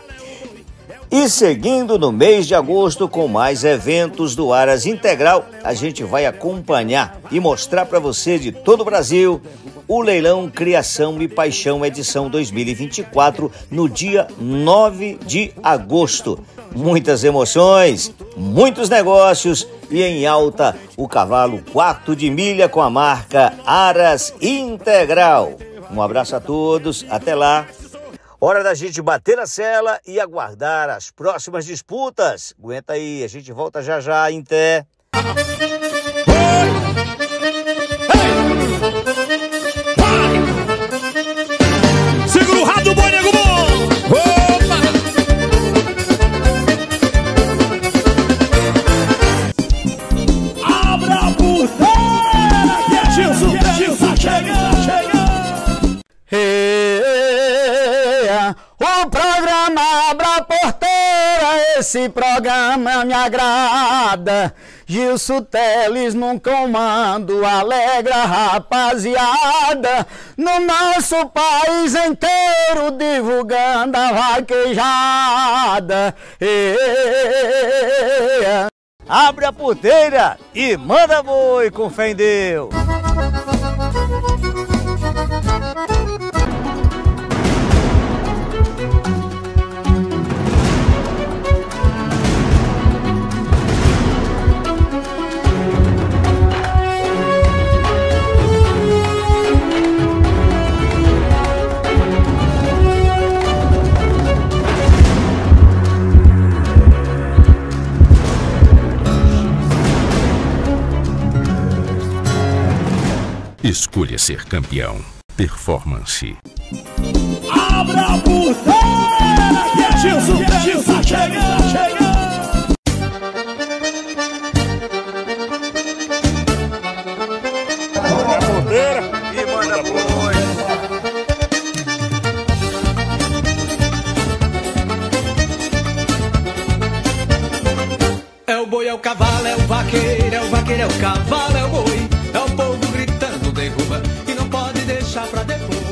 E seguindo no mês de agosto com mais eventos do Aras Integral, a gente vai acompanhar e mostrar para você de todo o Brasil o Leilão Criação e Paixão edição dois mil e vinte e quatro no dia nove de agosto. Muitas emoções, muitos negócios e em alta o cavalo quarto de milha com a marca Aras Integral. Um abraço a todos, até lá. Hora da gente bater a cela e aguardar as próximas disputas. Aguenta aí, a gente volta já já, em té. Segura o rato, boi, nego bom! Abra a porteira, que é Gilson, que é Gilson, chegando, chegando. O programa Abra a Porteira, esse programa me agrada. Gilson Teles num comando, alegra a rapaziada. No nosso país inteiro divulgando a vaquejada. Abre a porteira e manda boi com fé em Deus. Escolha ser campeão. Performance. Abra a porteira, que é Gilson, que é Gilson, chegando, chegando. Abre a porteira e manda boi. É o boi, é o cavalo, é o vaqueiro, é o vaqueiro, é o cavalo, é o boi. É o povo gritando, derruba e não pode deixar pra depois.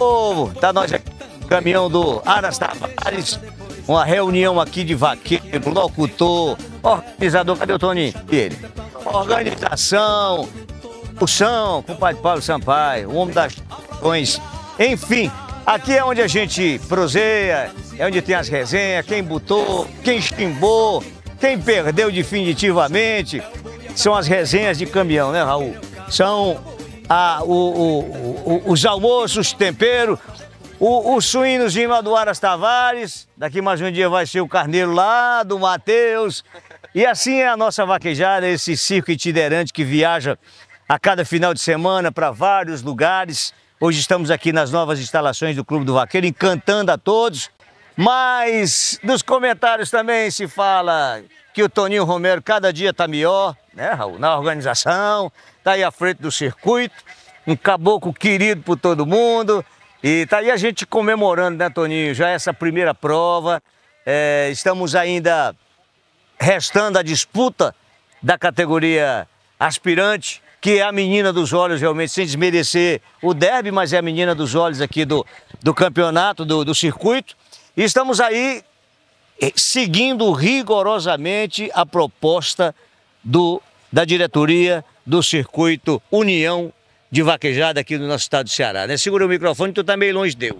povo, tá nós aqui, caminhão do Aras Tavares, uma reunião aqui de vaqueiro, locutor, organizador, cadê o Toninho? E ele? Organização, o São, com o pai Paulo Sampaio, o homem das coisas, enfim, aqui é onde a gente proseia, é onde tem as resenhas, quem botou, quem chimbou, quem perdeu definitivamente, são as resenhas de caminhão, né, Raul? São a, o, o, o, os almoços, tempero, o, o suínozinho lá do Aras Tavares, daqui mais um dia vai ser o carneiro lá do Matheus. E assim é a nossa vaquejada, esse circo itinerante que viaja a cada final de semana para vários lugares. Hoje estamos aqui nas novas instalações do Clube do Vaqueiro, encantando a todos. Mas nos comentários também se fala que o Toninho Romero cada dia está melhor, né, Raul? Na organização, está aí à frente do circuito, um caboclo querido por todo mundo. E tá aí a gente comemorando, né, Toninho? Já essa primeira prova. É, estamos ainda restando a disputa da categoria aspirante, que é a menina dos olhos, realmente, sem desmerecer o derby, mas é a menina dos olhos aqui do, do campeonato, do, do circuito. E estamos aí seguindo rigorosamente a proposta do, da diretoria do circuito União de Vaquejada aqui no nosso estado do Ceará, né? Segura o microfone, tu tá meio longe dele.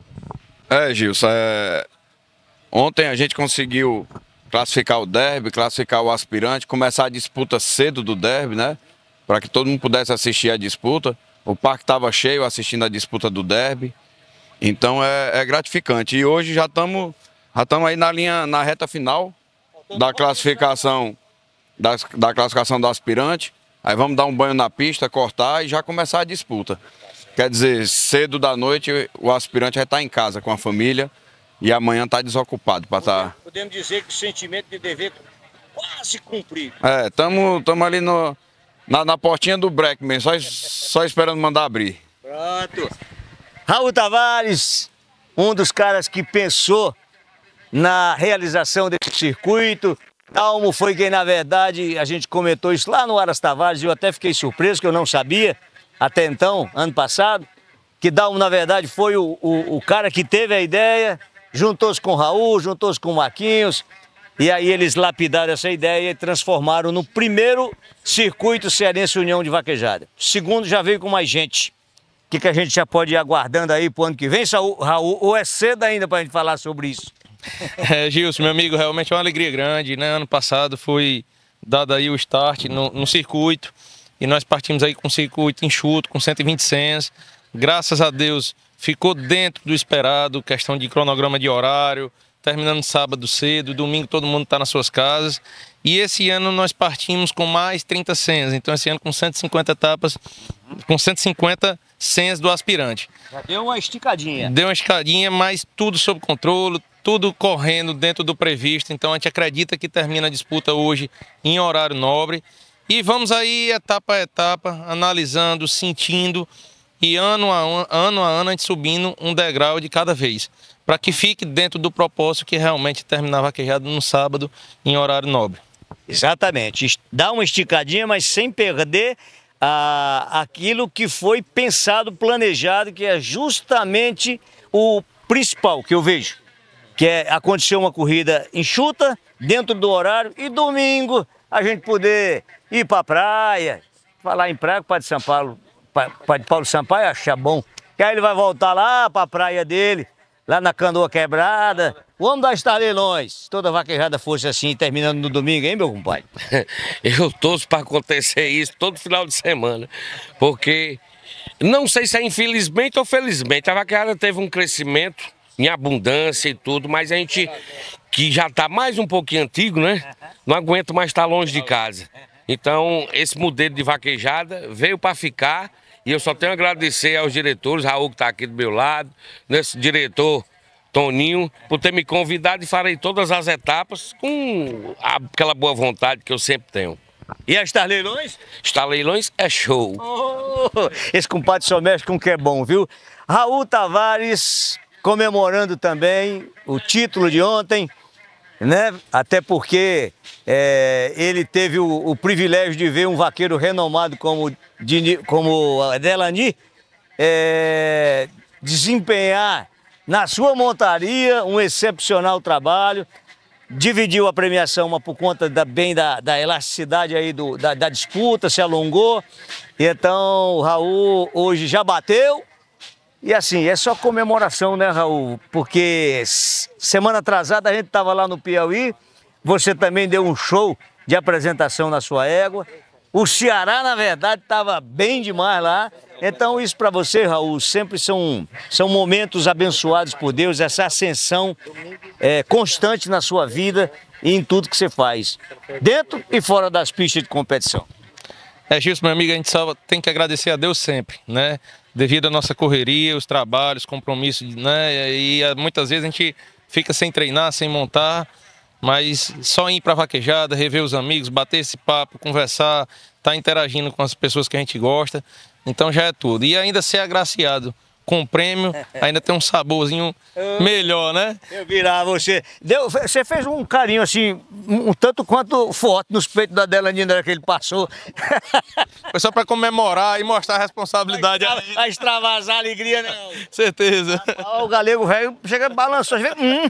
É, Gilson, é... ontem a gente conseguiu classificar o derby, classificar o aspirante, começar a disputa cedo do derby, né? Para que todo mundo pudesse assistir a disputa. O parque estava cheio assistindo a disputa do derby. Então é, é gratificante. E hoje já estamos já estamos aí na linha, na reta final da classificação, da, da classificação do aspirante. Aí vamos dar um banho na pista, cortar e já começar a disputa. Quer dizer, cedo da noite o aspirante já está em casa com a família e amanhã está desocupado para estar... Tá... Podemos dizer que o sentimento de dever quase cumprido. É, estamos ali no, na, na portinha do break mesmo, só, só esperando mandar abrir. Pronto. Raul Tavares, um dos caras que pensou na realização desse circuito. Dalmo foi quem, na verdade, a gente comentou isso lá no Aras Tavares, e eu até fiquei surpreso, que eu não sabia, até então, ano passado, que Dalmo, na verdade, foi o, o, o cara que teve a ideia, juntou-se com o Raul, juntou-se com o Marquinhos, e aí eles lapidaram essa ideia e transformaram no primeiro circuito cearense União de Vaquejada. O segundo já veio com mais gente. O que, que a gente já pode ir aguardando aí pro ano que vem, Raul? Ou é cedo ainda para a gente falar sobre isso? É, Gilson, meu amigo, realmente é uma alegria grande, né? Ano passado foi dado aí o start no, no circuito e nós partimos aí com um circuito enxuto, com cento e vinte senhas. Graças a Deus ficou dentro do esperado, questão de cronograma de horário, terminando sábado cedo, domingo todo mundo está nas suas casas. E esse ano nós partimos com mais trinta senhas, então esse ano com cento e cinquenta etapas, com cento e cinquenta senhas do aspirante. Já deu uma esticadinha. Deu uma esticadinha, mas tudo sob controle, tudo correndo dentro do previsto, então a gente acredita que termina a disputa hoje em horário nobre. E vamos aí etapa a etapa, analisando, sentindo e ano a ano, ano a ano a gente subindo um degrau de cada vez, para que fique dentro do propósito que realmente terminar a vaquejada no sábado em horário nobre. Exatamente, dá uma esticadinha, mas sem perder ah, aquilo que foi pensado, planejado, que é justamente o principal que eu vejo, que é acontecer uma corrida enxuta, dentro do horário, e domingo a gente poder ir para a praia, falar em praia, o pai de São Paulo, pai de Paulo Sampaio achar bom, que aí ele vai voltar lá para a praia dele, lá na Canoa Quebrada. Vamos dar estar leilões. Se toda vaquejada fosse assim, terminando no domingo, hein, meu compadre? Eu torço para acontecer isso todo final de semana, porque não sei se é infelizmente ou felizmente, a vaquejada teve um crescimento em abundância e tudo, mas a gente, que já está mais um pouquinho antigo, né, não aguenta mais estar longe de casa. Então, esse modelo de vaquejada veio para ficar. E eu só tenho a agradecer aos diretores, Raul que está aqui do meu lado, nesse diretor Toninho, por ter me convidado e farei todas as etapas com aquela boa vontade que eu sempre tenho. E a Star Leilões? Star Leilões é show. Oh, esse compadre só mexe com o que é bom, viu? Raul Tavares comemorando também o título de ontem, né? Até porque é, ele teve o, o privilégio de ver um vaqueiro renomado como, de, como Delani é, desempenhar na sua montaria um excepcional trabalho. Dividiu a premiação, uma por conta da, bem da, da elasticidade aí do, da, da disputa, se alongou. E então o Raul hoje já bateu. E assim, é só comemoração, né, Raul? Porque semana atrasada a gente estava lá no Piauí, você também deu um show de apresentação na sua égua. O Ceará, na verdade, estava bem demais lá. Então isso para você, Raul, sempre são, são momentos abençoados por Deus, essa ascensão é, constante na sua vida e em tudo que você faz, dentro e fora das pistas de competição. É, Gilson, meu amigo, a gente só tem que agradecer a Deus sempre, né? Devido à nossa correria, os trabalhos, compromissos, né? E muitas vezes a gente fica sem treinar, sem montar, mas só ir para a vaquejada, rever os amigos, bater esse papo, conversar, estar interagindo com as pessoas que a gente gosta, então já é tudo. E ainda ser agraciado com o prêmio, ainda tem um saborzinho melhor, né? Eu virar você. Deu, você fez um carinho assim, um tanto quanto forte nos peitos da Delanina que ele passou. Foi só para comemorar e mostrar a responsabilidade. Vai, vai extravasar a alegria, não. Certeza. Ah, o galego velho chega balançou. Hum.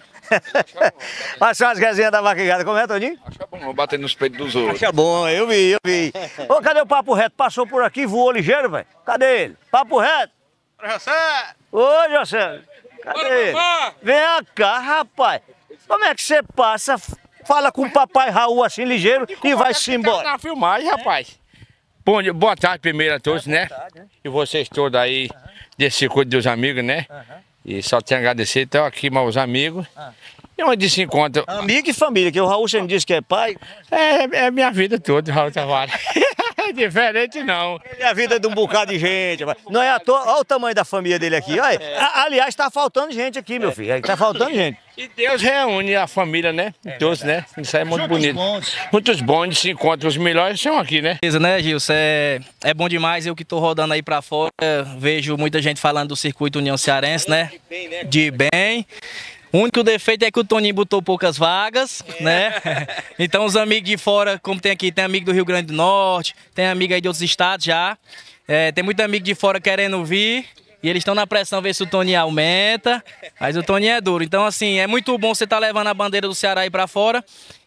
Quais são as resenhas da vaquejada? Como é, Toninho? Acha bom, bater nos peitos dos outros. Acha bom, eu vi, eu vi. Ô, cadê o Papo Reto? Passou por aqui, voou ligeiro, velho. Cadê ele? Papo Reto. José! Ô, José! Cadê ele? Vem cá, rapaz. Como é que você passa, fala com o papai Raul assim, ligeiro, e, e vai-se embora? Na filmagem, rapaz. Bom, boa tarde primeiro a todos, né? E vocês todos aí, desse circuito dos amigos, né? E só tenho a agradecer, então, aqui, meus amigos. E onde se encontra... Amigo e família, que o Raul sempre disse que é pai. É, é minha vida toda, Raul Tavares. Diferente não. Ele é a vida de um bocado de gente. Não é à toa, olha o tamanho da família dele aqui. Olha, a, aliás, está faltando gente aqui, meu filho. Está faltando gente. E Deus reúne a família, né? Todos, né? Isso aí é muito bonito. Muitos bons se encontram, os melhores são aqui, né? Beleza, né, Gilson? É, é bom demais. Eu que tô rodando aí pra fora, vejo muita gente falando do circuito União Cearense, né? De bem. O único defeito é que o Toninho botou poucas vagas, né? Então os amigos de fora, como tem aqui, tem amigo do Rio Grande do Norte, tem amigo aí de outros estados já. É, tem muito amigo de fora querendo vir e eles estão na pressão ver se o Toninho aumenta, mas o Toninho é duro. Então assim, é muito bom você estar tá levando a bandeira do Ceará aí pra fora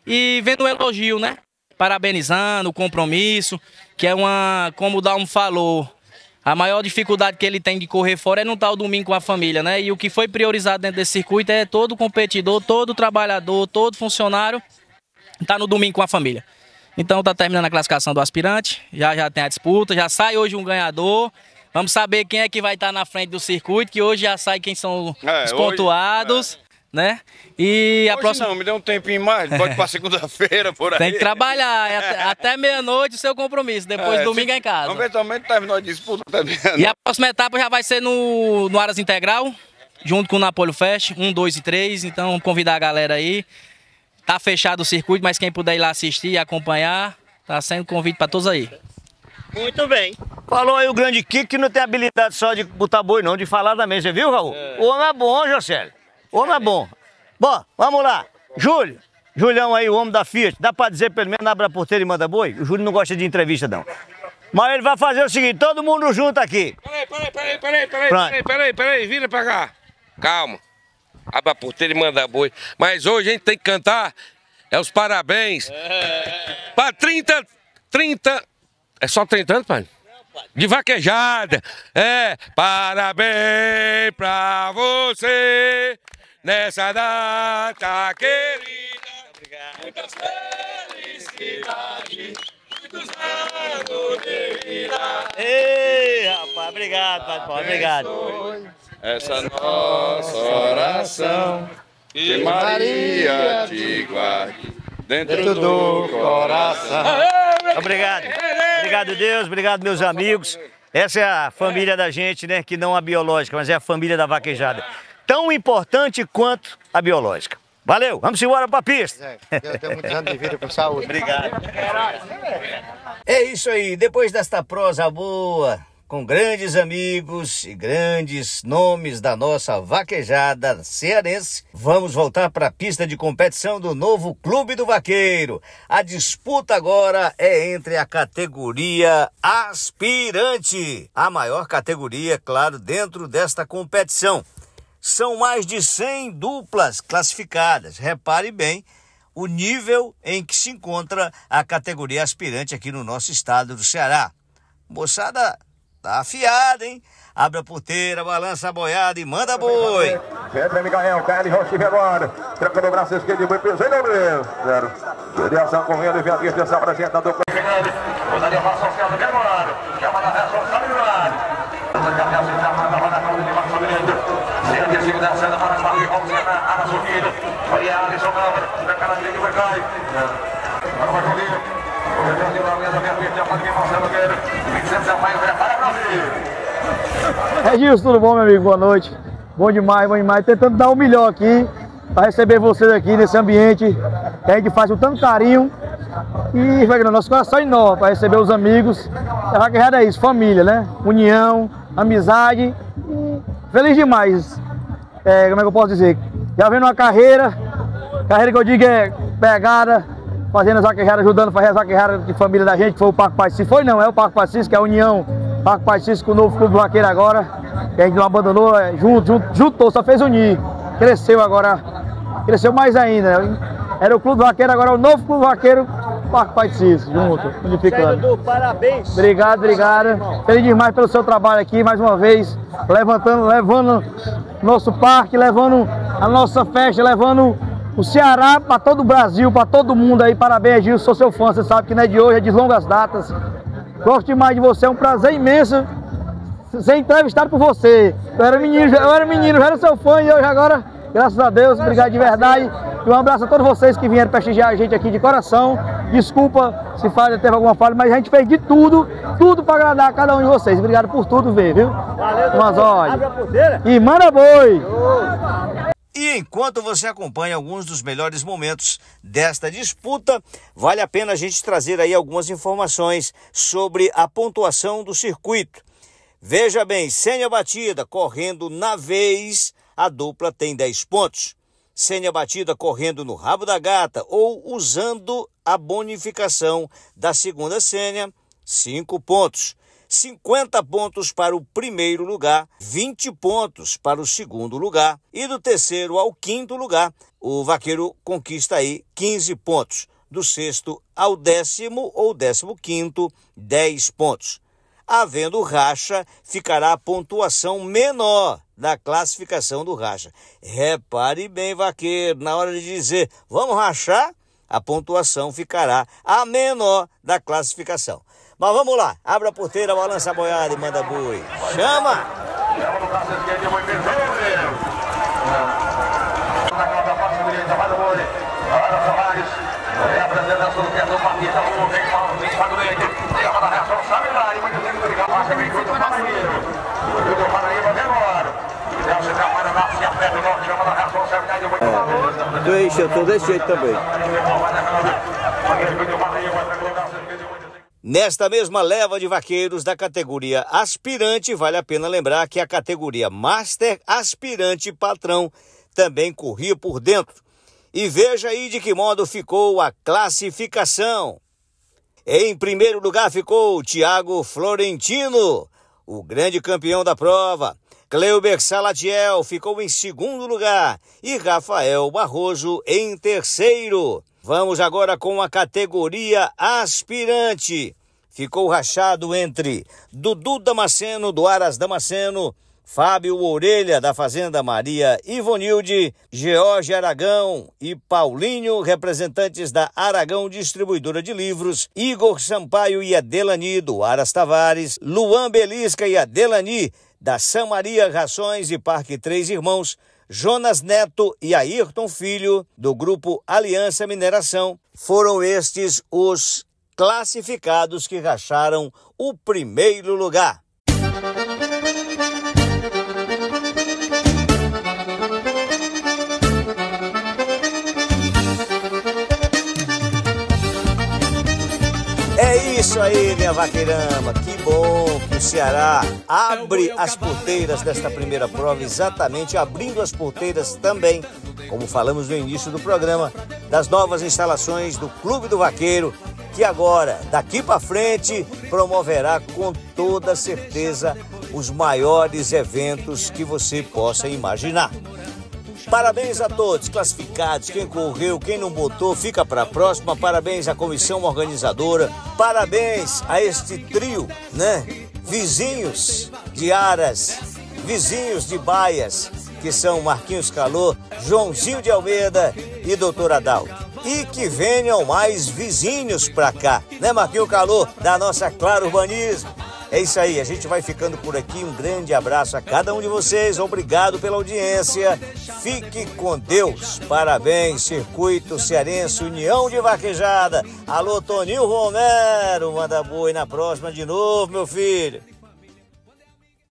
e vendo o elogio, né? Parabenizando o compromisso, que é uma, como o Dalmo falou, a maior dificuldade que ele tem de correr fora é não estar o domingo com a família, né? E o que foi priorizado dentro desse circuito é todo competidor, todo trabalhador, todo funcionário estar no domingo com a família. Então tá terminando a classificação do aspirante, já já tem a disputa, já sai hoje um ganhador. Vamos saber quem é que vai estar na frente do circuito, que hoje já sai quem são é, os pontuados. Hoje, é. Né? E Hoje a próxima... não, me dê um tempinho mais, pode para segunda-feira por aí. Tem que trabalhar, até, até meia-noite o seu compromisso, depois é, domingo é em casa. Eventualmente terminou a disputa também. E a próxima etapa já vai ser no, no Aras Integral, junto com o Napolho Fest, um, dois e três, então vamos convidar a galera aí. Tá fechado o circuito, mas quem puder ir lá assistir e acompanhar, tá sendo convite para todos aí. Muito bem. Falou aí o grande Kiko, que não tem habilidade só de botar boi não, de falar também, você viu, Raul? É. O homem é bom, José. O homem é bom. Bom, vamos lá. Júlio, Julião aí, o homem da Fiat, dá pra dizer pelo menos abre a porteira e manda boi? O Júlio não gosta de entrevista, não. Mas ele vai fazer o seguinte, todo mundo junto aqui. Peraí, peraí, peraí, peraí, peraí, peraí, peraí, peraí, vira pra cá. Calma. Abre a porteira e manda boi. Mas hoje a gente tem que cantar é os parabéns. É. Pra trinta, trinta... É só trinta anos, pai? De vaquejada. É, parabéns pra você nessa data querida. Obrigado. Muitas felicidades, muitos anos de vida. Ei, rapaz, obrigado, pai, obrigado. Essa nossa oração, que Maria te guarde dentro do coração. Obrigado. Obrigado, Deus. Obrigado, meus amigos. Essa é a família da gente, né? Que não a biológica, mas é a família da vaquejada. Tão importante quanto a biológica. Valeu, vamos embora pra pista. Deus deu muitos anos de vida com saúde. Obrigado. É isso aí, depois desta prosa boa, com grandes amigos e grandes nomes da nossa vaquejada cearense. Vamos voltar para a pista de competição do novo Clube do Vaqueiro. A disputa agora é entre a categoria aspirante, a maior categoria, claro, dentro desta competição. São mais de cem duplas classificadas. Repare bem o nível em que se encontra a categoria aspirante aqui no nosso estado do Ceará. Moçada, tá afiada, hein? Abre a porteira, balança a boiada e manda boi. Pedro Miguel, Kelly Rocha agora. Tranca no braço esquerdo, boi peso, ele é zero. Direção correndo e vem aqui, atenção, apresenta a dupla. Chegando, o Daniel Vasson, Celso, que agora. Chama na reação, sabe no ar. Chama na roda de Marcos Sobreiro. Sente a segurança da Mara Maria, vamos na Ana Zuquino. Olha a Alisson Câmara, da cara dele vai cair. Agora vai Jolinho. O Brasil de Laureano, vem a pista, pode vir Marcelo Guerreiro. Vicente Sampaio, prepara Brasil. É Gilson, tudo bom, meu amigo? Boa noite. Bom demais, bom demais. Tentando dar o melhor aqui para receber vocês aqui nesse ambiente que a gente faz com tanto carinho. E vai no nosso coração enorme para receber os amigos. A vaquejada é isso, família, né? União, amizade. E feliz demais. É, como é que eu posso dizer? Já vendo uma carreira, carreira que eu digo é pegada, fazendo as vaquejadas, ajudando a fazer as vaquejadas de família da gente, que foi o Parque Pacífico. Foi não, é o Parque Pacífico, que é a União Parque Pacífico com o novo Clube do Vaqueiro agora, que a gente não abandonou, é, junto, junto, juntou, só fez unir. Cresceu agora, cresceu mais ainda. Era o Clube do Vaqueiro, agora é o novo Clube do Vaqueiro, Parque Pacífico, junto, unificando. Parabéns. Obrigado, obrigado. Feliz demais pelo seu trabalho aqui, mais uma vez, levantando, levando nosso parque, levando a nossa festa, levando o Ceará para todo o Brasil, para todo mundo aí. Parabéns, Gilson, sou seu fã, você sabe que não é de hoje, é de longas datas. Gosto demais de você, é um prazer imenso ser entrevistado por você. Eu era menino, eu era menino, eu era seu fã e hoje agora, graças a Deus, obrigado de verdade. E um abraço a todos vocês que vieram prestigiar a gente aqui de coração. Desculpa se falha, teve alguma falha, mas a gente fez de tudo, tudo para agradar a cada um de vocês. Obrigado por tudo ver, viu? Valeu, umas olhas. Abre a porteira e manda boi! E enquanto você acompanha alguns dos melhores momentos desta disputa, vale a pena a gente trazer aí algumas informações sobre a pontuação do circuito. Veja bem, Sênia Batida correndo na vez, a dupla tem dez pontos. Sênia Batida correndo no rabo da gata ou usando a bonificação da segunda Sênia, cinco pontos. cinquenta pontos para o primeiro lugar, vinte pontos para o segundo lugar e do terceiro ao quinto lugar, o vaqueiro conquista aí quinze pontos. Do sexto ao décimo ou décimo quinto, dez pontos. Havendo racha, ficará a pontuação menor da classificação do racha. Repare bem, vaqueiro, na hora de dizer vamos rachar, a pontuação ficará a menor da classificação. Mas vamos lá, abre a porteira, balança a boiada e manda boi. Chama! Chama no braço esquerdo, boi peso, na cauda fácil direita, vai do boi. Ana Soares, é a apresentação do Pedro Martins, tá bom, vem mal, vem para o leite. Chama na reação, sabe lá, e muito tempo ligar, passa bem com o Paraíba. O Paraíba vem agora. Nelson Camara nasce a pé do norte, chama na reação, serve daí, muito bom. Deixa, eu tô desse jeito também. Nesta mesma leva de vaqueiros da categoria aspirante, vale a pena lembrar que a categoria Master Aspirante Patrão também corria por dentro. E veja aí de que modo ficou a classificação. Em primeiro lugar ficou Thiago Florentino, o grande campeão da prova. Cleuber Salatiel ficou em segundo lugar e Rafael Barroso em terceiro. Vamos agora com a categoria aspirante. Ficou rachado entre Dudu Damasceno, do Aras Damasceno, Fábio Orelha, da Fazenda Maria Ivonilde, George Aragão e Paulinho, representantes da Aragão Distribuidora de Livros, Igor Sampaio e Adelani, do Aras Tavares, Luan Belisca e Adelani, da São Maria Rações e Parque Três Irmãos, Jonas Neto e Ayrton Filho, do Grupo Aliança Mineração. Foram estes os classificados que racharam o primeiro lugar. É isso aí, minha vaqueirama. Que bom que o Ceará abre as porteiras desta primeira prova, exatamente abrindo as porteiras também, como falamos no início do programa, das novas instalações do Clube do Vaqueiro, que agora, daqui para frente, promoverá com toda certeza os maiores eventos que você possa imaginar. Parabéns a todos classificados, quem correu, quem não botou, fica para a próxima. Parabéns à comissão organizadora, parabéns a este trio, né? Vizinhos de Aras, vizinhos de Baias, que são Marquinhos Calô, Joãozinho de Almeida e doutor Adalto. E que venham mais vizinhos para cá, né, Marquinho Calô, da nossa Claro Urbanismo. É isso aí, a gente vai ficando por aqui. Um grande abraço a cada um de vocês. Obrigado pela audiência. Fique com Deus. Parabéns, Circuito Cearense União de Vaquejada. Alô, Toninho Romero. Manda boa e na próxima de novo, meu filho.